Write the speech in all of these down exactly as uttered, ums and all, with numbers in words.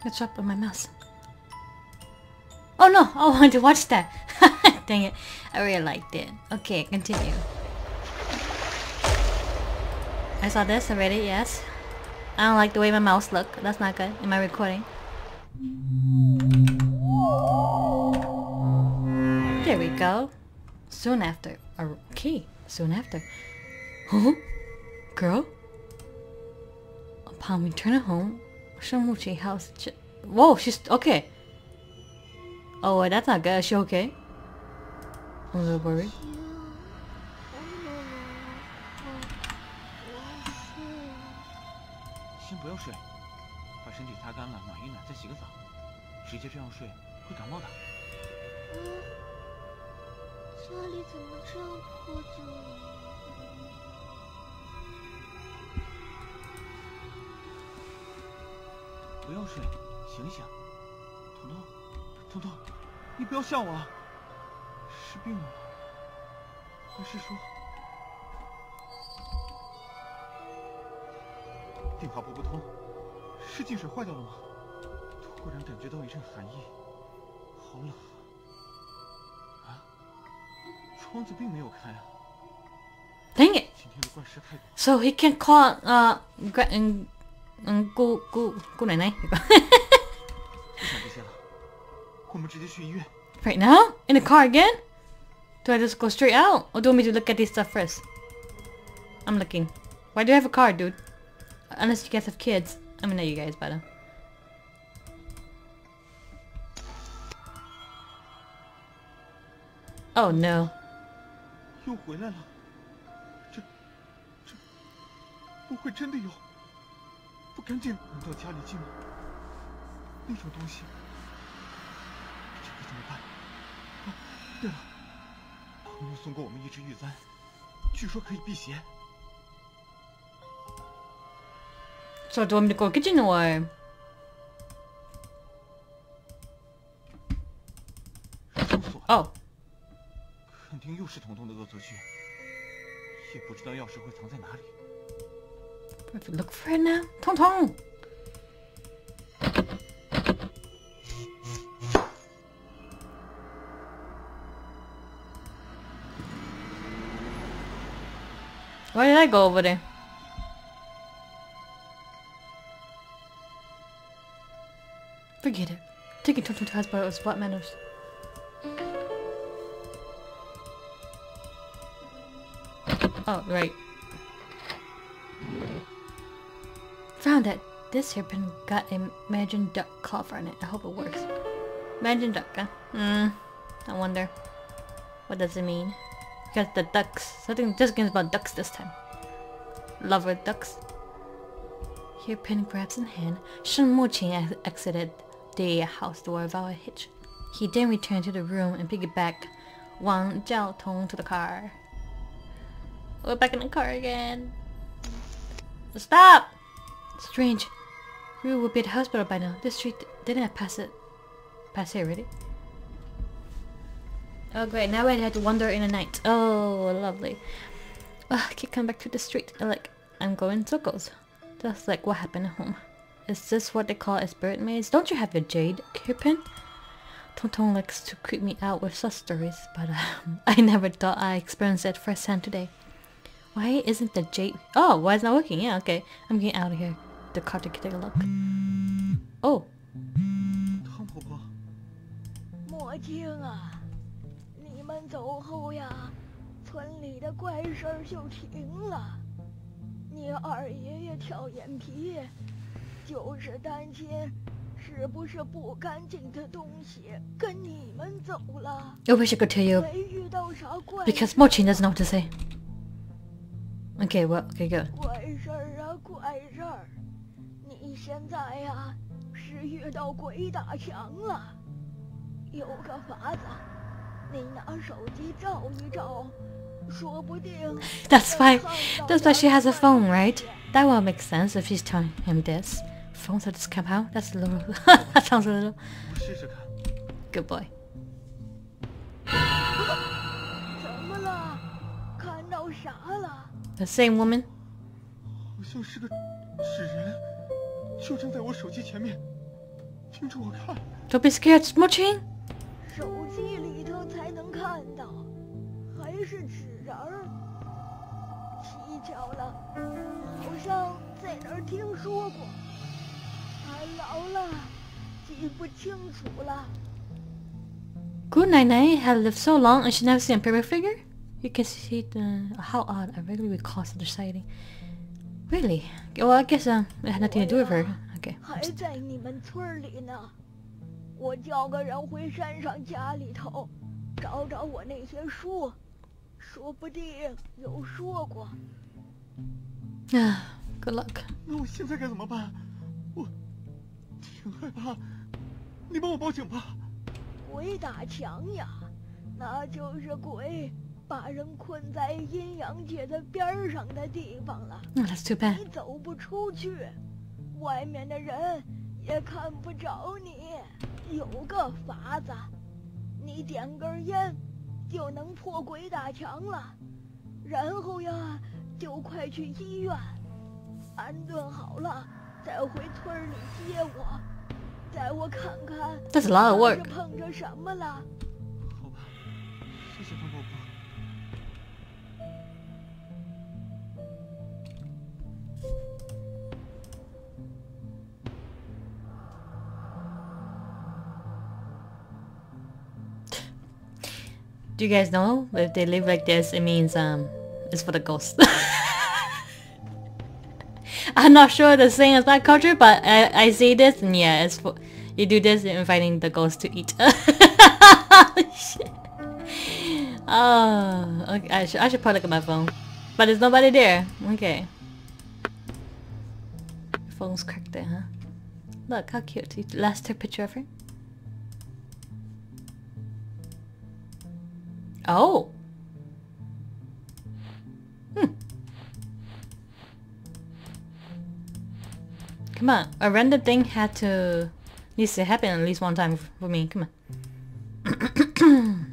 What's up with my mouse? Oh no! I wanted to watch that. Dang it! I really liked it. Okay, continue. I saw this already. Yes. I don't like the way my mouse look. That's not good. Am I recording? There we go. Soon after. Okay. Soon after. Huh? Girl? Upon returning home, Shamuchi house. Whoa, she's okay. Oh, wait, that's not good. Is she okay? I'm a little worried. 先不要睡，把身体擦干了，暖一暖，再洗个澡。直接这样睡会感冒的。嗯，家里怎么这样破旧呢？不要睡，醒醒，彤彤，彤彤，你不要吓我啊！是病了吗？还是说…… 电话拨不通，是净水坏掉了吗？突然感觉到一阵寒意，好冷啊！啊，窗子并没有开啊。 Dang it! 今天的怪事太多。 So he can call uh um um 姑姑姑奶奶。 不想这些了，我们直接去医院。 Right now? In the car again? Do I just go straight out, or do you want me to look at this stuff first? I'm looking. Why do you have a car, dude? Unless you guys have kids. I mean, not you guys, but uh. Oh no. 又回来了，这这不会真的有？不赶紧能到家里进吗？那种东西，这可怎么办？啊，对了，朋友送过我们一只玉簪，据说可以辟邪。 So do you want me to go kitchen or? 上锁。 Oh. 肯定又是彤彤的恶作剧，也不知道钥匙会藏在哪里。 We have to look for it now. Tong Tong. Why did I go over there? Forget it. Taking Tong Tong to hospital is what matters. Oh, right. Found it. This hairpin got a Imagine Duck cover on it. I hope it works. Imagine Duck, huh? Hmm. I wonder. What does it mean? Because the ducks. Something. This game's about ducks this time. Lover ducks. Hairpin grabs in hand. Moqing exited the house door without a hitch. He then returned to the room and piggybacked Wang Jiaotong to the car. We're back in the car again. Stop! Strange. We would be at the hospital by now. This street didn't I pass it? Pass here already? Oh great, now I had to wander in the night. Oh, lovely. Oh, I keep coming back to the street. Like, I'm going in circles. Just like what happened at home. Is this what they call a spirit maze? Don't you have a jade hairpin? Tong Tong likes to creep me out with such stories, but um, I never thought I experienced it firsthand today. Why isn't the jade... Oh, why is it not working? Yeah, okay. I'm getting out of here. The car to take a look. Oh. 汤婆婆。 莫青啊，你们走后呀，村里的怪事儿就停了。你二爷爷挑眼皮，就是担心是不是不干净的东西跟你们走了。 I wish I could tell you. 没遇到啥怪。 Because Moqing doesn't know what to say. Okay, well, okay, good. 怪事儿啊，怪事儿！你现在呀，是遇到鬼打墙了。有个法子，你拿手机照一照，说不定。 That's why, that's why she has a phone, right? That will make sense if she's telling him this. Phones are just come out. That's a little. That sounds a little. 我试试看。 Good boy. 怎么了？看到啥了？ The same woman. 好像是个纸人，就站在我手机前面。 盯着我看。 Don't be scared, Moqing. 手机里头才能看到，还是纸人儿。蹊跷了，好像在哪儿听说过，俺老了，记不清楚了。 Good Night Night had lived so long and she never seen a paper figure? You can see the... How odd, I regularly recall such a sighting. Really? Well, I guess um, it had nothing to do with her. Okay. 还在你们村里呢。我叫个人回山上家里头，找找我那些书，说不定有说过。 Ah, good luck. 那我现在该怎么办？我挺害怕，你帮我报警吧。 鬼打墙呀，那就是鬼把人困在阴阳界的边儿上的地方了。 Oh, that's too bad. 你走不出去，外面的人也看不着你。有个法子，你点根烟就能破鬼打墙了。然后呀，就快去医院安顿好了，再回村里接我，带我看看 That's a lot of 我 work. 是碰着什么了。 好吧，谢谢张伯伯。 Do you guys know if they live like this, it means um, it's for the ghosts. I'm not sure the same as my culture, but I, I see this and yeah, it's for you do this inviting the ghosts to eat. Shit. Oh, okay. I should I should probably look at my phone, but there's nobody there. Okay. Your phone's cracked there, huh? Look how cute. You last took a picture of her. Oh. Hmm. Come on, a random thing had to needs to happen at least one time for me. Come on.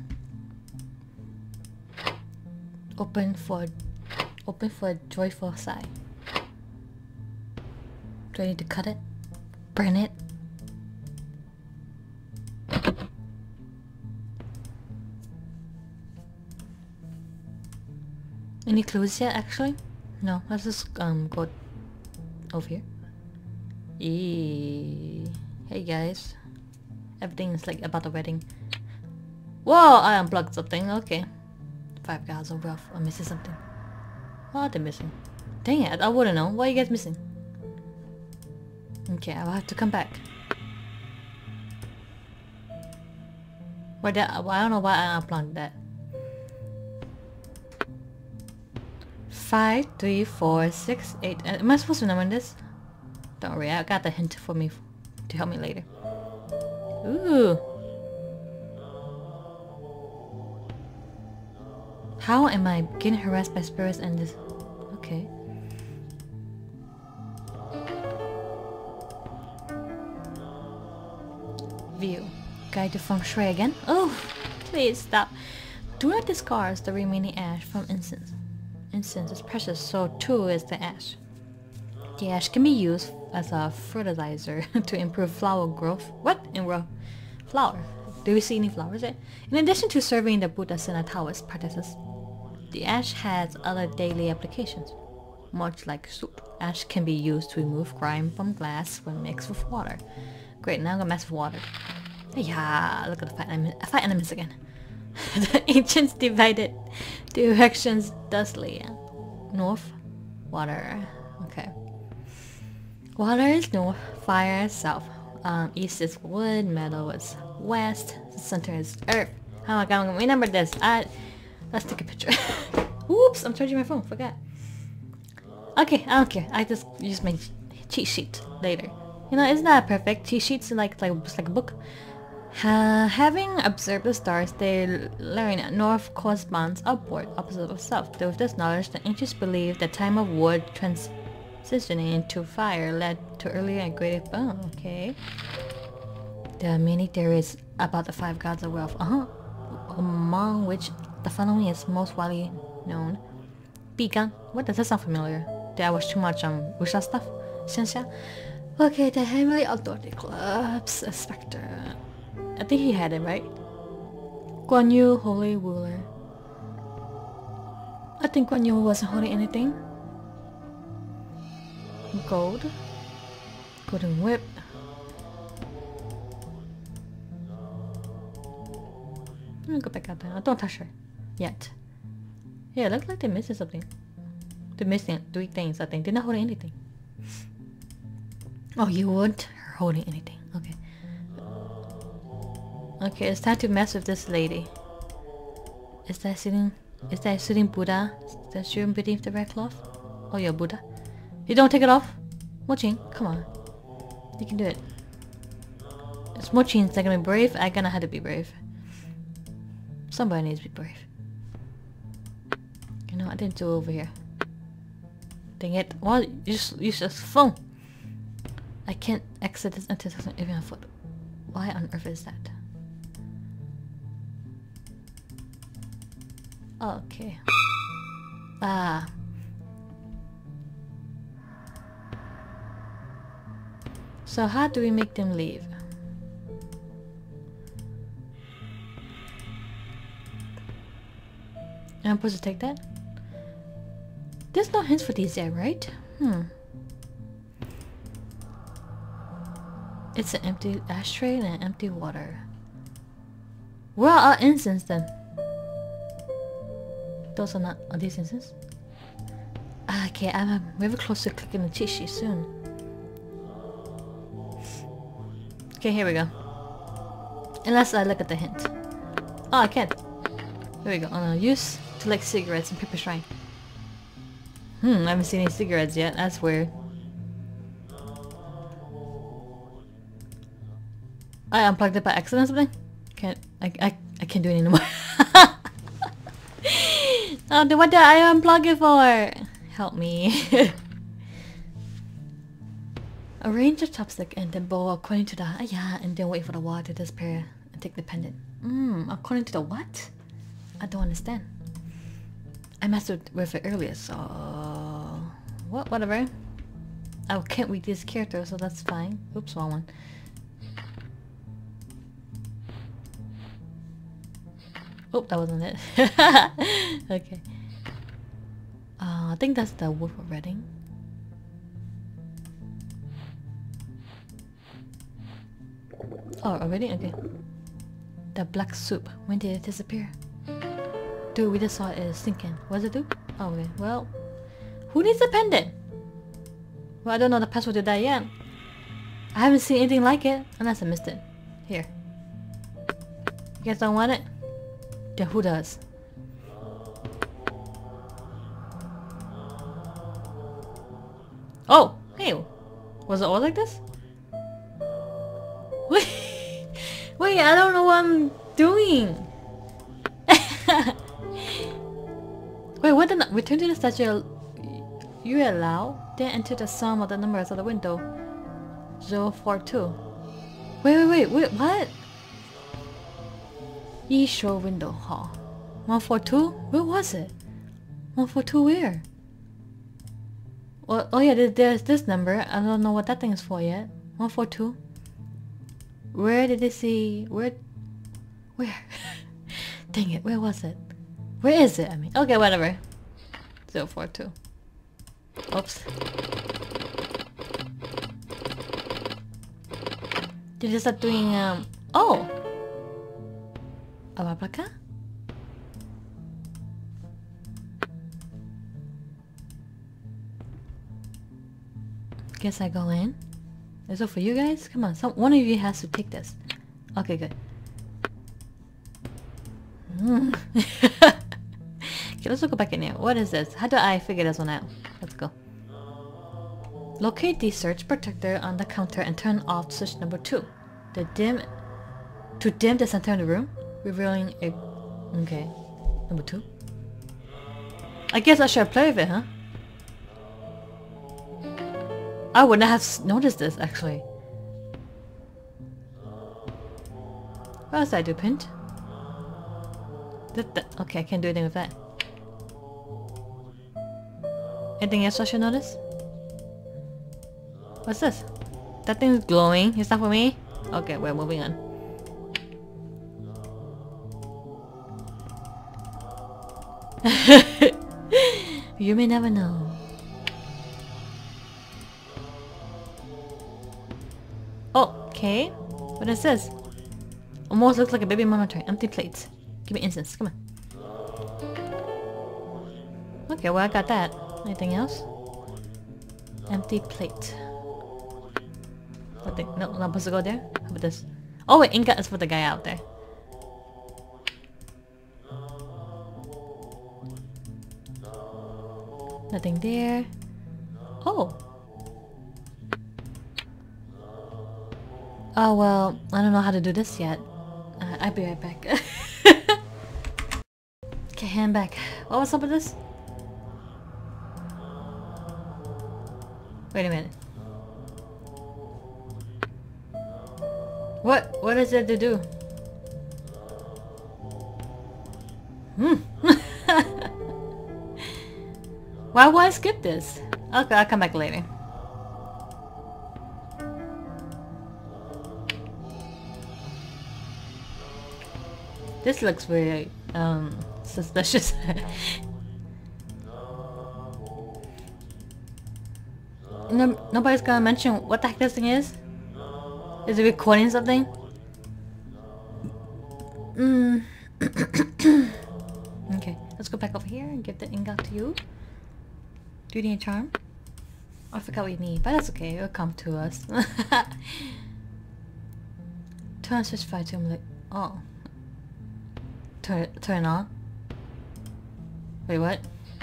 Open for open for a joyful sigh. Do I need to cut it? Burn it? Any clues yet, actually? No, let's just um go over here. Eee. Hey guys. Everything's like about the wedding. Whoa, I unplugged something, okay. Five guys are rough. I'm missing something. What are they missing? Dang it, I wouldn't know. What are you guys missing? Okay, I'll have to come back. Why that? I don't know why I unplugged that. Five, three, four, six, eight. Am I supposed to remember this? Don't worry, I got the hint for me to help me later. Ooh. How am I getting harassed by spirits and this? Okay. View. Guide to feng shui again? Oh, please stop. Do not discard the remaining ash from incense. Incense is precious, so too is the ash. The ash can be used as a fertilizer to improve flower growth. What? In row? Flower. Do we see any flowers yet? In addition to serving the Buddhas and Taoist practices, the ash has other daily applications. Much like soup, ash can be used to remove grime from glass when mixed with water. Great, now I'm gonna mess with water. Yeah, look at the fight, enem fight enemies again. The ancients divided directions thusly. North, water. Okay. Water is north, fire is south. Um, east is wood, metal is west, the center is earth. Oh my god, I'm gonna remember this. I, let's take a picture. Oops, I'm charging my phone, forgot. Okay, I don't care. I just use my cheat sheet later. You know, it's not perfect. Cheat sheets are like, like, just like a book. Uh, having observed the stars, they learn that north corresponds upward, opposite of south. With this knowledge, the ancients believed the time of wood transitioning into fire led to earlier and greater... Oh, okay. There are many theories about the five gods of wealth, uh-huh, among which the following is most widely known. Bigan. What does that sound familiar? Did I watch too much um wuxia stuff? Xianxia. Okay, the Heavenly Authority Club's a Spectre. I think he had it, right? Guan Yu, Holy Ruler. I think Guan Yu wasn't holding anything. Gold. Golden Whip. I'm gonna go back out there. Don't touch her. Yet. Yeah, it looks like they're missing something. They're missing three things, I think. They're not holding anything. Oh, you weren't holding anything. Okay. Okay, it's time to mess with this lady. Is that sitting... Is that sitting Buddha? Is that you beneath the red cloth? Oh, you're Buddha. You don't take it off? Moqing, come on. You can do it. It's Moqing's not gonna be brave. I'm gonna have to be brave. Somebody needs to be brave. You know, I didn't do it over here. Dang it. Well, you just use this phone. I can't exit this until it's even a foot. Why on earth is that? Okay. Ah. So how do we make them leave? I'm supposed to take that? There's no hints for these yet, right? Hmm. It's an empty ashtray and an empty water. Where are our incense then? Those are not... Are these incense? Okay, I'm very close to clicking the cheat sheet soon. Okay, here we go. Unless I look at the hint. Oh, I can't. Here we go. Oh no, use to light cigarettes and paper shrine. Hmm, I haven't seen any cigarettes yet. That's weird. I unplugged it by accident or something? Can't... I, I, I can't do it anymore. Oh, what did I unplug it for? Help me. Arrange the chopstick and then bowl according to the... Uh, yeah, and then wait for the water to disappear and take the pendant. Mmm, according to the what? I don't understand. I messed with it earlier, so... What? Whatever. I can't read these characters, so that's fine. Oops, wrong one. Oh, that wasn't it. Okay. Uh, I think that's the wood for reading. Oh, already? Okay. The black soup. When did it disappear? Dude, we just saw it sinking. What does it do? Oh, okay. Well, who needs a pendant? Well, I don't know the password to that yet. I haven't seen anything like it, unless I missed it. Here. You guys don't want it? Then who does? Oh! Hey! Was it all like this? Wait! Wait, I don't know what I'm doing! Wait, what the... Return to the statue. You allow? Then enter the sum of the numbers of the window. zero four two. Wait, wait, wait, wait, what? East Shore Window Hall. one four two? Where was it? one four two where? Well, oh yeah, there, there's this number. I don't know what that thing is for yet. one four two. Where did they see... Where... Where? Dang it, where was it? Where is it? I mean, okay, whatever. zero four two. Oops. Did you start doing, um... Oh! A replica? Guess I go in. Is it for you guys? Come on, some one of you has to take this. Okay, good. Mm. Okay, let's go back in here. What is this? How do I figure this one out? Let's go. Locate the search protector on the counter and turn off switch number two. The dim to dim the center of the room, revealing a... Okay. Number two. I guess I should play with it, huh? I would not have noticed this, actually. What else did I do? Pint? That, that, okay, I can't do anything with that. Anything else I should notice? What's this? That thing's glowing. It's not for me? Okay, we're moving on. You may never know. Oh, okay. What is this? Almost looks like a baby monitor. Empty plates. Give me incense. Come on. Okay, well I got that. Anything else? Empty plate. Nothing. No, not supposed to go there. How about this? Oh wait, ingot is for the guy out there. Nothing there. Oh. Oh well, I don't know how to do this yet. Uh, I'll be right back. Okay, hand back. What was up with this? Wait a minute. What? What is it to do? Hmm. Why would I skip this? Okay, I'll come back later. This looks very um suspicious. No, nobody's gonna mention what the heck this thing is? Is it recording something? Mm. Okay, let's go back over here and give the ingot to you. Do you need a charm? I forgot what you need, but that's okay, it'll come to us. Turn on switch fire to him like, oh. Turn, turn on? Wait, what?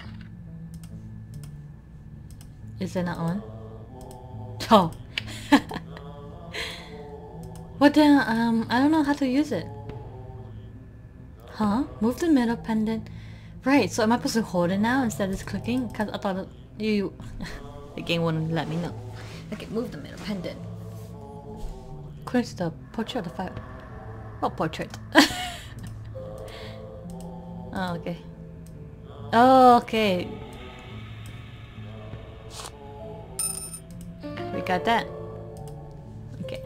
Is it not on? Oh. What the, um, I don't know how to use it. Huh? Move the middle pendant. Right, so am I supposed to hold it now instead of just clicking? Because I thought you... the game wouldn't let me know. Okay, move the middle pendant. Clears the portrait of the fire. What portrait? Oh, okay. Oh, okay. We got that. Okay.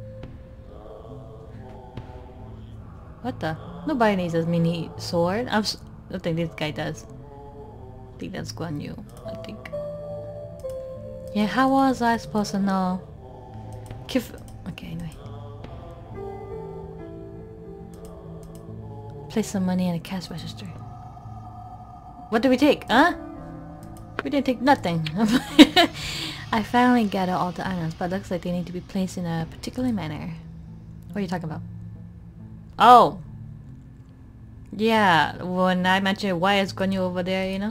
What the? Nobody needs a mini sword. I'm s I think this guy does. I think that's Guan Yu. I think. Yeah, how was I supposed to know? Kif okay, anyway. Place some money in a cash register. What did we take? Huh? We didn't take nothing. I finally gathered all the items, but it looks like they need to be placed in a particular manner. What are you talking about? Oh! Yeah, when I mentioned why is Guan Yu over there, you know?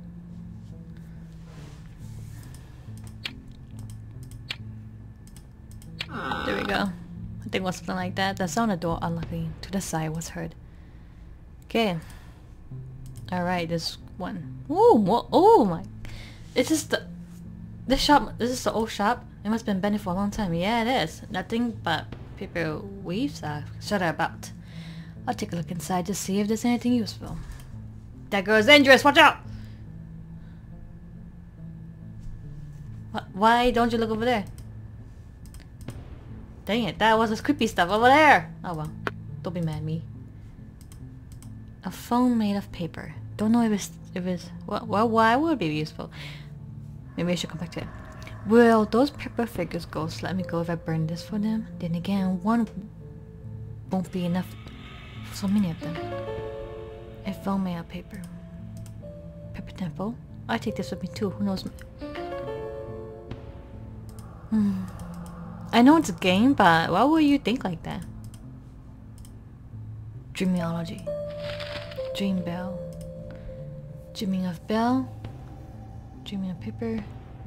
There we go. I think it was something like that. The sound of the door unlocking to the side was heard. Okay. Alright, this one. Ooh, what? Oh my. This is the... This shop, this is the old shop. It must have been abandoned for a long time. Yeah, it is. Nothing but paper weaves are shut about. I'll take a look inside to see if there's anything useful. That girl's dangerous, watch out! What? Why don't you look over there? Dang it, that was this creepy stuff over there! Oh well, don't be mad at me. A phone made of paper. Don't know if it's... if it's... Well, well why would it be useful? Maybe I should come back to it. Will those paper figures ghosts let me go if I burn this for them? Then again, one won't be enough for so many of them. A phone made of paper. Paper temple? I take this with me too, who knows me? Hmm. I know it's a game, but why would you think like that? Dreamology. Dream bell. Dreaming of bell. Dreaming of paper.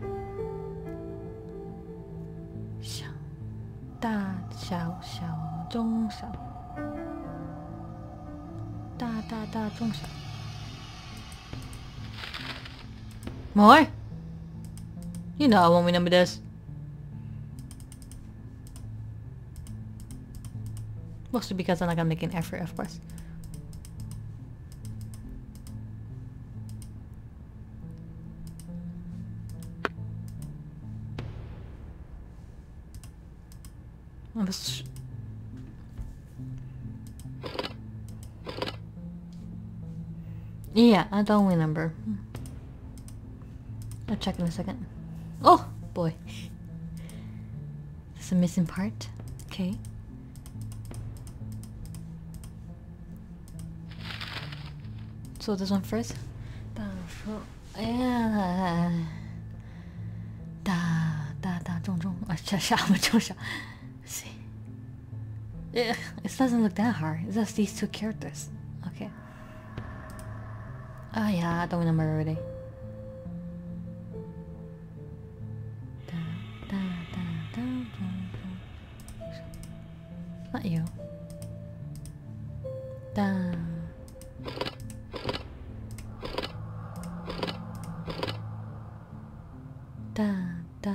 小大小小中小大大大中小 More? You know I won't remember this. Mostly because I'm not gonna make an effort, of course. I was... Yeah, I don't remember. I'll check in a second. Oh boy. There's a missing part. Okay. So this one first. Yeah. Da da da 重重 Let's see. Yeah, it doesn't look that hard. It's just these two characters. Okay. Oh yeah, I don't remember already. Da, da, da, da, da, da. Not you. Da. Da da.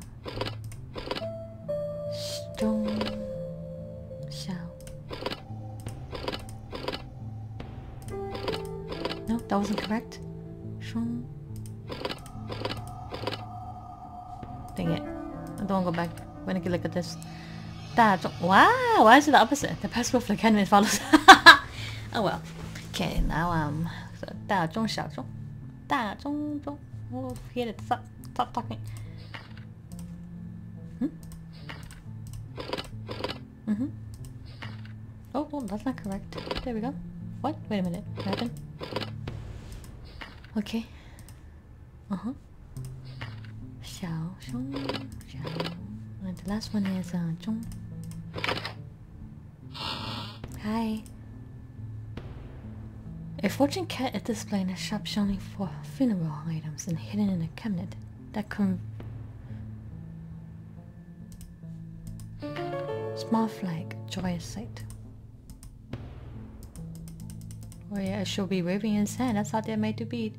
Strong. Xiao. No, that wasn't correct. Strong. Dang it. I don't want to go back. When I can look at this. Da. Wow, why is it the opposite? The past both like Henry follows. Oh well. Okay, now um so Da Zhong Xiao Zhong. Da Zhong Zhong. Oh, forget it. Stop stop talking. Hmm? Mm-hmm. Oh, no, that's not correct. There we go. What? Wait a minute. What happened? Okay. Uh-huh. Xiao, Shong, Xiao. And the last one is, uh, Zhong. Hi. A fortune cat is displayed in a shop showing for funeral items and hidden in a cabinet. That con... Small flag, joyous sight. Oh yeah, it should be waving in sand. That's how they're made to be.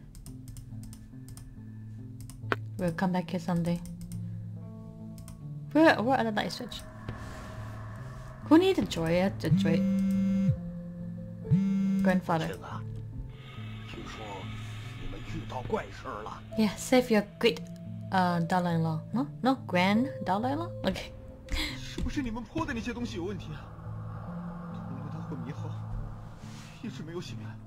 We'll come back here someday. Where, where are the light switch? Who needed joy at the joy? Grandfather. Yeah, save your great uh, daughter-in-law. No? No? Grand daughter-in-law? Okay. 是不是你们泼的那些东西有问题啊？通过他昏迷后，一直没有醒来。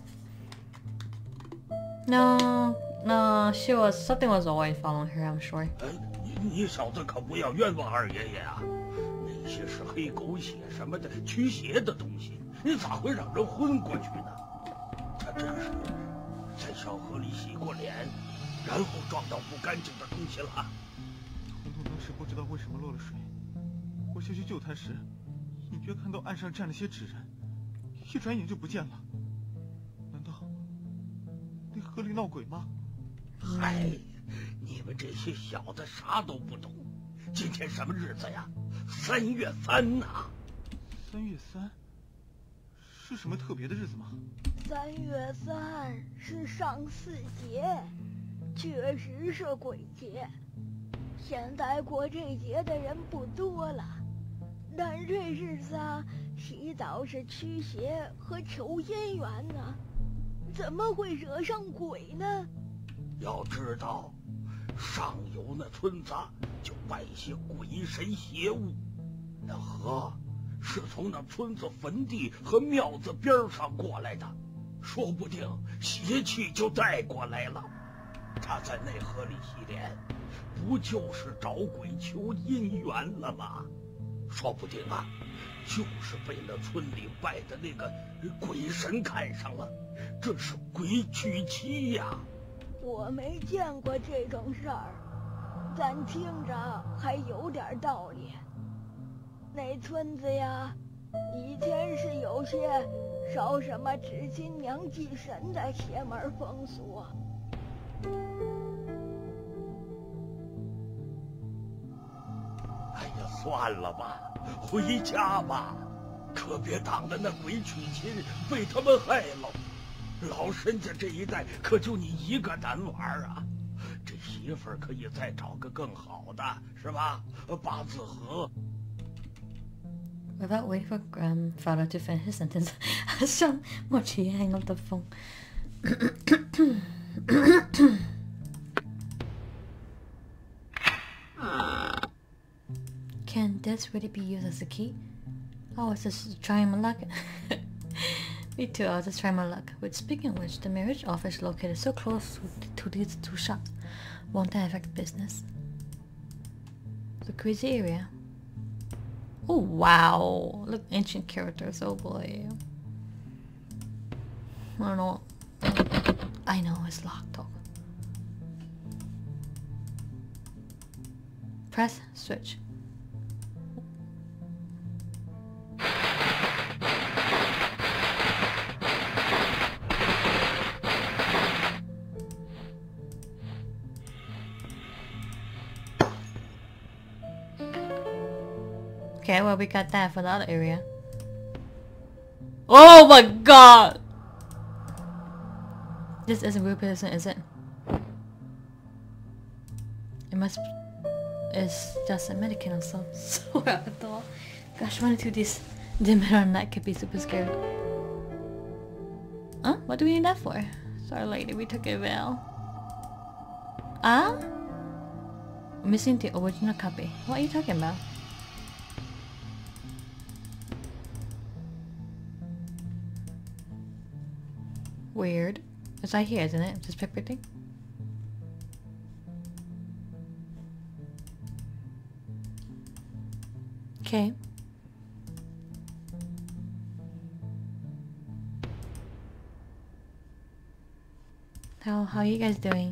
No, no, she was something was always following her. I'm sure. 哎，你你小子可不要冤枉二爷爷啊！那些是黑狗血什么的驱邪的东西，你咋会让人昏过去呢？他真是在小河里洗过脸，然后撞到不干净的东西了。 彤彤当时不知道为什么落了水。 我下去救他时，隐约看到岸上站了些纸人，一转眼就不见了。难道那河里闹鬼吗？ 嗨，你们这些小子啥都不懂。今天什么日子呀？三月三呐！ 三月三是什么特别的日子吗？ 三月三是上巳节，确实是鬼节。现在过这节的人不多了。 但这日子啊，洗澡是驱邪和求姻缘呢，怎么会惹上鬼呢？ 要知道，上游那村子就拜些鬼神邪物，那河是从那村子坟地和庙子边上过来的，说不定邪气就带过来了。他在那河里洗脸，不就是找鬼求姻缘了吗？ 说不定啊，就是被那村里拜的那个鬼神看上了，这是鬼娶妻呀！ 我没见过这种事儿，咱听着还有点道理。那村子呀，以前是有些烧什么纸巾娘祭神的邪门风俗。 哎呀，算了吧。 回家吧，可别当了那鬼娶亲被他们害了。老申家这一代可就你一个难玩啊！这媳妇儿可以再找个更好的，是吧？八字合。 Without waiting for grandfather to finish his sentence, I saw Moqing hang up the phone. Can this really be used as a key? I was just trying my luck. Me too, I was just trying my luck. Which, speaking of which, the marriage office is located so close to these two shops. Won't that affect business? It's a crazy area. Oh wow! Look, ancient characters, oh boy. I don't know. I know, it's locked though. Press switch. Okay, well we got that for the other area. Oh my god! This isn't real person, is it? It must... It's just a mannequin or some sort of doll. Gosh, running through this dim on that could be super scary. Huh? What do we need that for? Sorry lady, we took it well. Ah? Missing the original copy. What are you talking about? Weird. It's right here, isn't it? This paper thing? Okay. How how are you guys doing?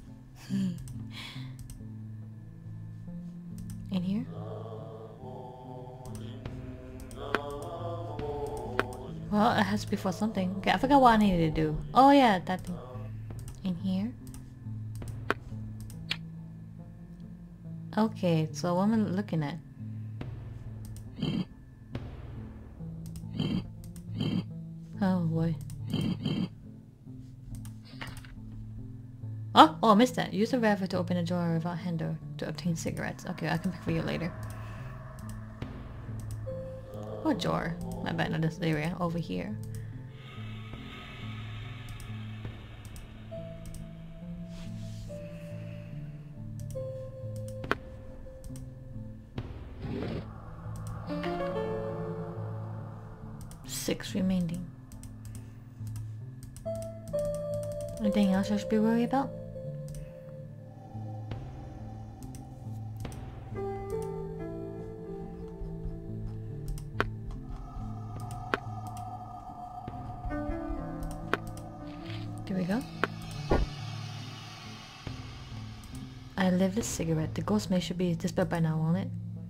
In here? Well, it has to be for something. Okay, I forgot what I needed to do. Oh yeah, that thing. In here? Okay, so what am I looking at? Oh boy. Oh, oh, I missed that. Use a lever to open a drawer without handle to obtain cigarettes. Okay, I can pick for you later. What drawer? My bad, not this area. Over here. Six remaining. Anything else I should be worried about? There we go. I lit this cigarette. The ghost may should be dispelled by now, won't it?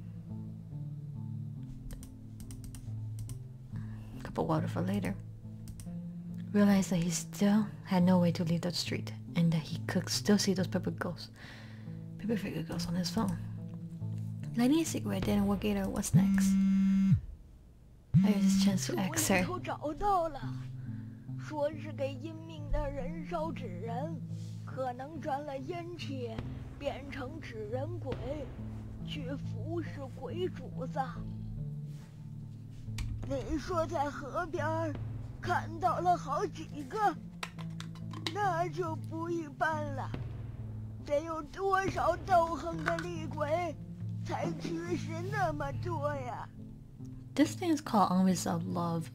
Cup of water for later. Realized that he still had no way to leave the street, and that he could still see those purple ghosts. Paper figure ghosts on his phone. Lighting a cigarette didn't work either. What's next? I use this chance to ask her. 找到了，说是给阴命的人烧纸人，可能沾了阴气，变成纸人鬼，去服侍鬼主子。你说在河边看到了好几个，那就不一般了。得有多少斗横的厉鬼，才驱使那么多呀？ This thing is called Unresolved Love.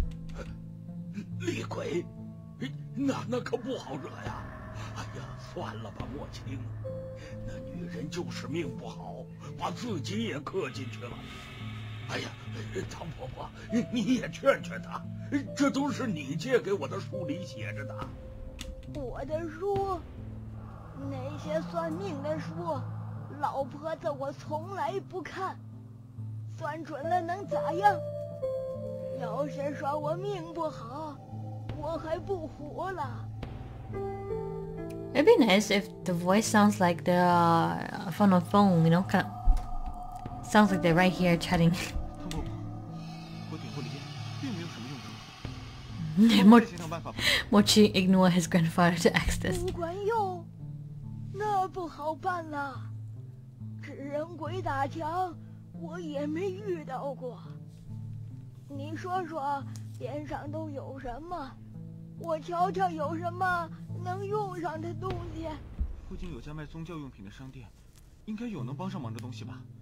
厉鬼，那那可不好惹呀！哎呀，算了吧，莫青，那女人就是命不好，把自己也刻进去了。哎呀，唐婆婆，你也劝劝她，这都是你借给我的书里写着的。 我的书，那些算命的书，老婆子我从来不看。 算准了能咋样？要是说我命不好，我还不活了。 It'd be nice if the voice sounds like the uh, phone on phone, you know, kind of sounds like they're right here chatting. 唐伯伯，我点过了烟，并没有什么用处。我们再想办法吧。 Moqing ignored his grandfather to ask this. 不管用，那不好办了。纸人鬼打墙。 我也没遇到过，你说说边上都有什么？我瞧瞧有什么能用上的东西。 附近有家卖宗教用品的商店，应该有能帮上忙的东西吧？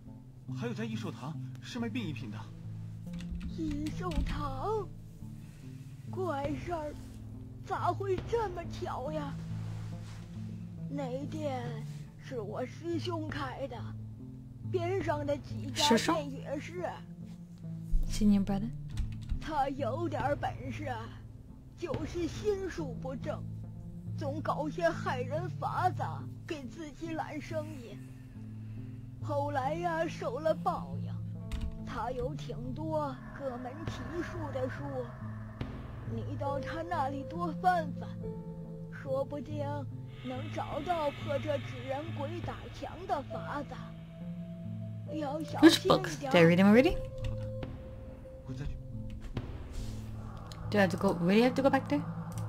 还有家益寿堂是卖殡仪品的。 益寿堂？怪事儿，咋会这么巧呀？那店是我师兄开的，边上的几家师兄店也是。 Senior brother. 他有点本事，就是心术不正，总搞些害人法子给自己揽生意。后来呀，受了报应。他有挺多各门奇术的书，你到他那里多翻翻，说不定能找到破这纸人鬼打墙的法子。要小 Which 心 books? 一点。 Did I read them already? 回再去。 Do I have to go? Really have to go back there?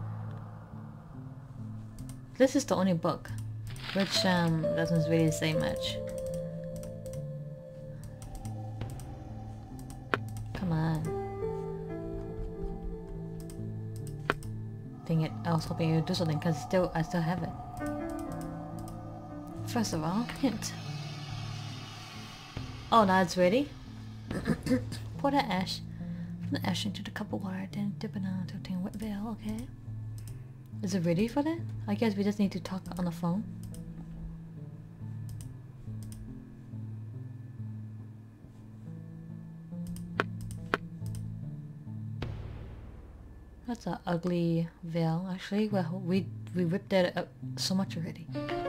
This is the only book, which um doesn't really say much. Come on. Dang it! I was hoping it would do something because still I still have it. First of all, hint. Oh, now it's ready. Pour the ash. From the ash into the cup of water, then dip it on to obtain wet veil, okay? Is it ready for that? I guess we just need to talk on the phone. That's an ugly veil, actually. Well, we we ripped that up so much already.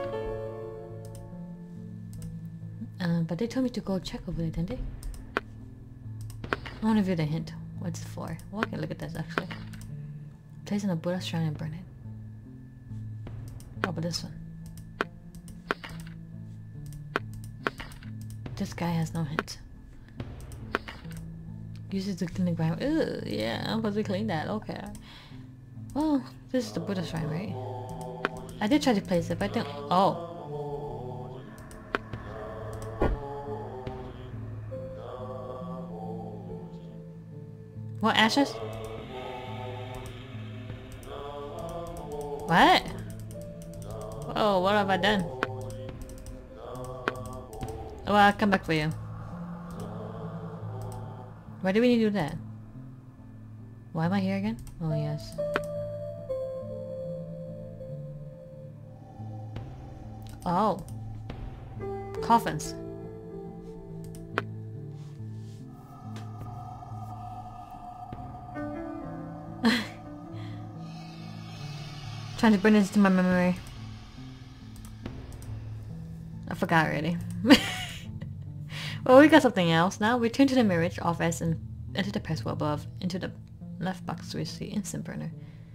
Um, but they told me to go check over there, didn't they? I want to view the hint. What's it for? Well, okay, look at this actually. Place in a Buddha shrine and burn it. Oh, but this one. This guy has no hint. Uses to clean the ground. Ugh, yeah, I'm supposed to clean that. Okay. Well, this is the Buddha shrine, right? I did try to place it, but I think. Oh. What, ashes? What? Oh, what have I done? Well, I'll come back for you. Why do we need to do that? Why am I here again? Oh, yes. Oh. Coffins. Trying to bring this to my memory. I forgot already. Well, we got something else now. Return to the marriage office and enter the password above. Into the left box to receive instant burner.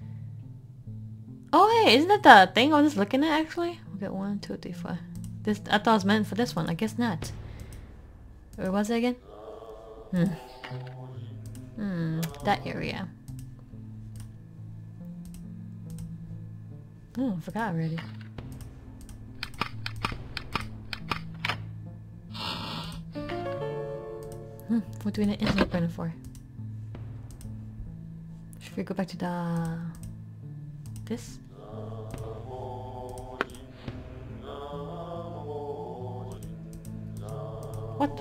Oh hey, isn't that the thing I was just looking at actually? Okay, one, two, three, four. This I thought it was meant for this one. I guess not. Where was it again? Hmm. Hmm. That area. Oh, I forgot already. Hmm, what do we need instant burner for? Should we go back to the... this? What?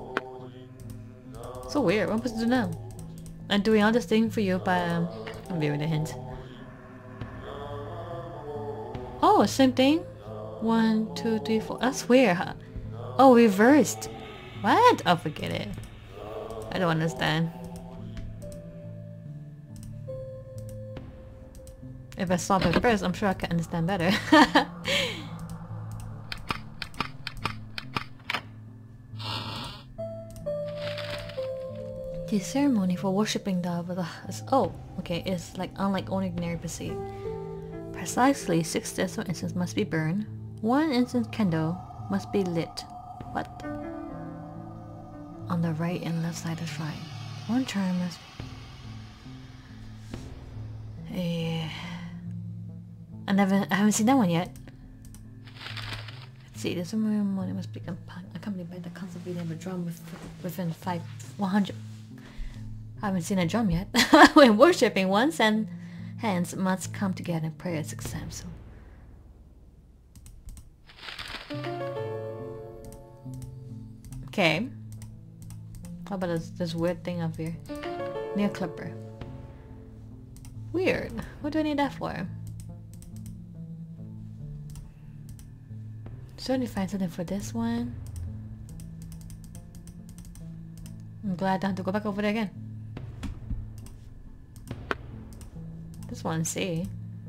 So weird, what am I supposed to do now? I'm doing all this thing for you, but um, I'm giving a hint. Oh, same thing? One, two, three, four. That's weird, huh? Oh, reversed. What? Oh, forget it. I don't understand. If I saw it first, I'm sure I could understand better. The ceremony for worshipping the Buddha is oh, okay, it's like unlike ordinary proceed. Precisely six decimal incense must be burned. One incense candle must be lit. What? On the right and left side of the shrine. One charm must be... Eh, I never, I haven't seen that one yet. Let's see, the ceremony must be accompanied by the constant beating of a drum with, within five, one hundred. I haven't seen a drum yet. When worshipping, one's and hands must come together in prayer six times. So. Okay. How about this, this weird thing up here? Nail clipper. Weird. What do I need that for? Certainly find something for this one. I'm glad I don't have to go back over there again. This one, see.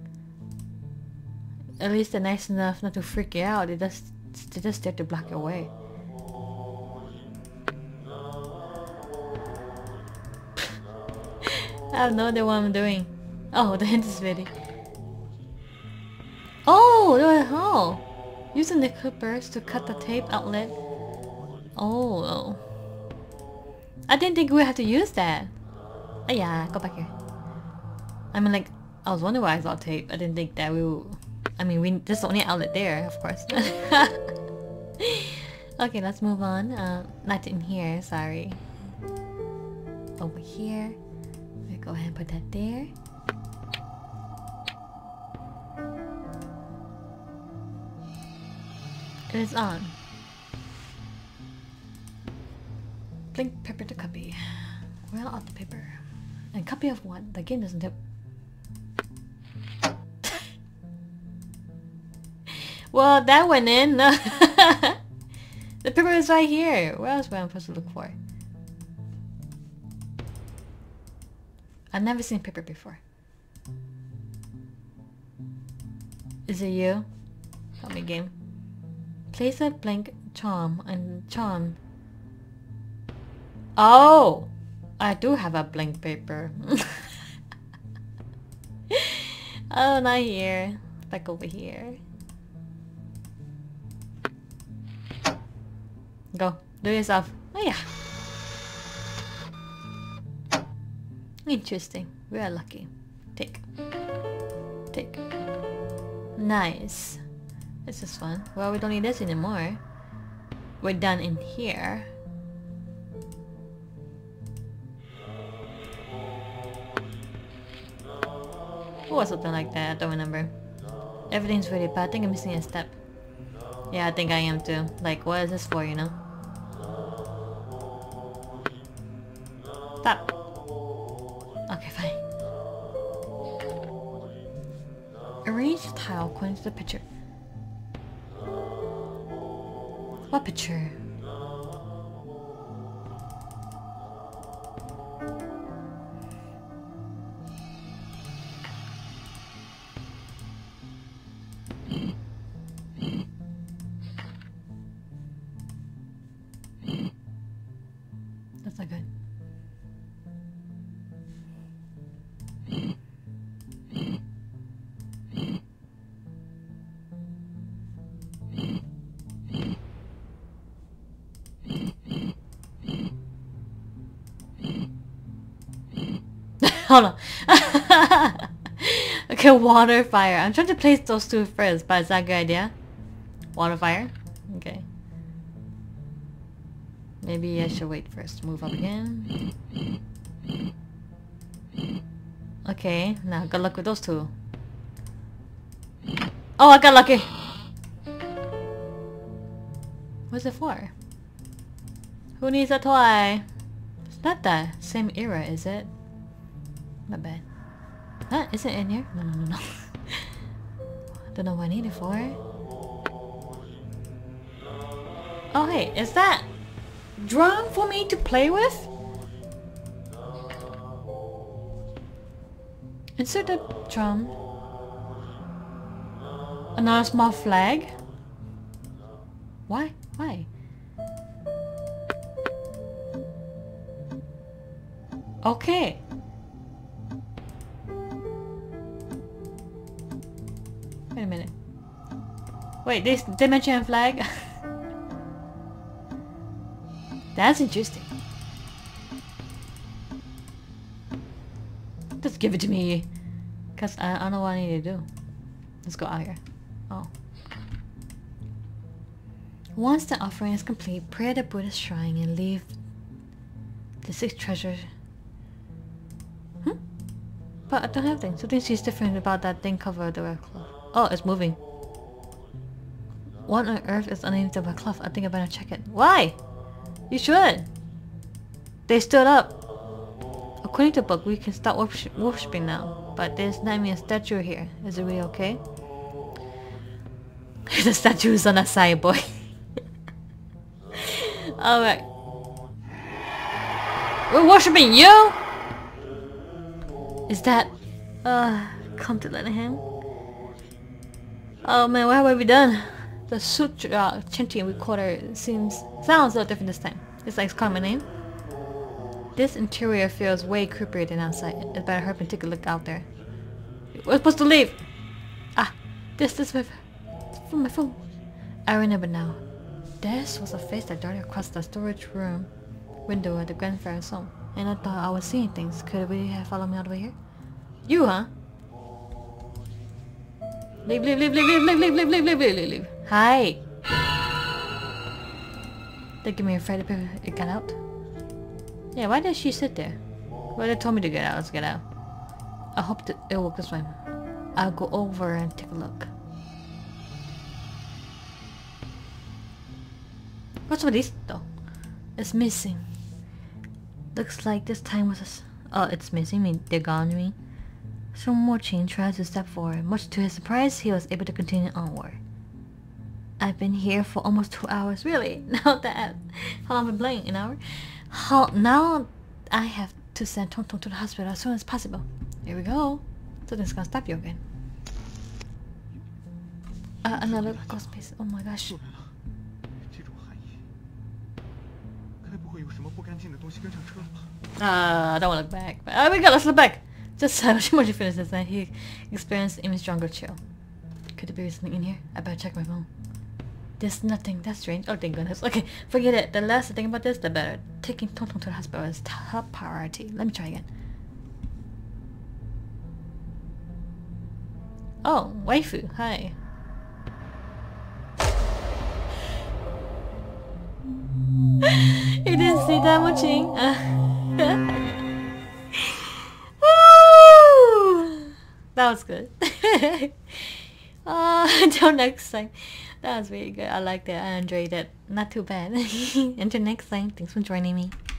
At least they're nice enough not to freak you out. They just, they just there to block your way. I have no idea what I'm doing. Oh, the hint is ready. Oh, oh! Using the clippers to cut the tape outlet. Oh, I didn't think we had to use that. Oh yeah, go back here. I mean, like, I was wondering why I saw tape. I didn't think that we would... I mean, we there's the only outlet there, of course. Okay, let's move on. Uh, not in here, sorry. Over here. We'll go ahead and put that there. It is on. Blink paper to copy. Well, out the paper. And copy of what? The game doesn't have... Well, that went in. The paper is right here. Where else am I supposed to look for? I've never seen paper before. Is it you? Help me, game. Place a blank charm and charm. Oh! I do have a blank paper. Oh, not here. Back over here. Go. Do it yourself. Oh yeah. Interesting. We are lucky. Take. Take. Nice. This is fun. Well, we don't need this anymore. We're done in here. Or something like that. I don't remember. Everything's ready, but I think I'm missing a step. Yeah, I think I am too. Like, what is this for, you know? Stop. Okay, fine. Arrange the tile according to the picture. What picture? That's not good. Hold on. Okay, water, fire. I'm trying to place those two first, but is that a good idea? Water, fire? Okay. Maybe I should wait first. Move up again. Okay, now good luck with those two. Oh, I got lucky! What's it for? Who needs a toy? It's not the same era, is it? My bad. Huh? Is it in here? No, no, no, no. Don't know what I need it for. Oh, hey, is that drum for me to play with? Insert the drum. Another small flag? Why? Why? Okay. Wait a minute. Wait, this dimension flag? That's interesting. Just give it to me. Cause I, I don't know what I need to do. Let's go out here. Oh. Once the offering is complete, pray at the Buddha's shrine and leave the six treasures. Hmm? But I don't have things. Something seems different about that thing covered the red cloth. Oh, it's moving. What on earth is underneath the red cloth? I think I better check it. Why? You should. They stood up. According to the book, we can start worship worshipping now. But there's not even a statue here. Is it really okay? The statue is on that side, boy. Alright. We're worshipping you! Is that... Uh, come to let him? Oh man, what have we done? The sutra uh, chanting recorder seems... sounds a little different this time. It's like it's calling my name. This interior feels way creepier than outside. It's better hurry and take a look out there. We're supposed to leave! Ah, this, this, my, from my phone. I remember now. This was a face that darted across the storage room window at the grandfather's home. And I thought I was seeing things. Could it really have followed me all the way here? You, huh? Leave, leave, leave, leave, leave, leave, leave, leave, leave, leave, leave, leave, leave. Hi! They give me a fright if it got out. Yeah, why did she sit there? Well, they told me to get out. Let's get out. I hope that it'll work this time. I'll go over and take a look. What's with this though? It's missing. Looks like this time was a s oh, it's missing. I mean, they're gone. I mean, so Moqing tries to step forward. Much to his surprise, he was able to continue onward. I've been here for almost two hours. Really? Now that how long have I been playing? An hour? How now? I have to send Tong Tong to the hospital as soon as possible. Here we go. So this is gonna stop you again. Uh, another ghost piece. Oh my gosh. Uh, I don't want to look back. But oh my god, let's look back. Just how much he finished this and he experienced even stronger chill. Could there be something in here? I better check my phone. There's nothing. That's strange. Oh, thank goodness. Okay, forget it. The less I think about this, the better. Taking Tong Tong to the hospital is top priority. Let me try again. Oh, waifu. Hi. You didn't see that Moqing? Uh. That was good. Uh, until next time. That was really good. I liked it. I enjoyed it. Not too bad. Until next time. Thanks for joining me.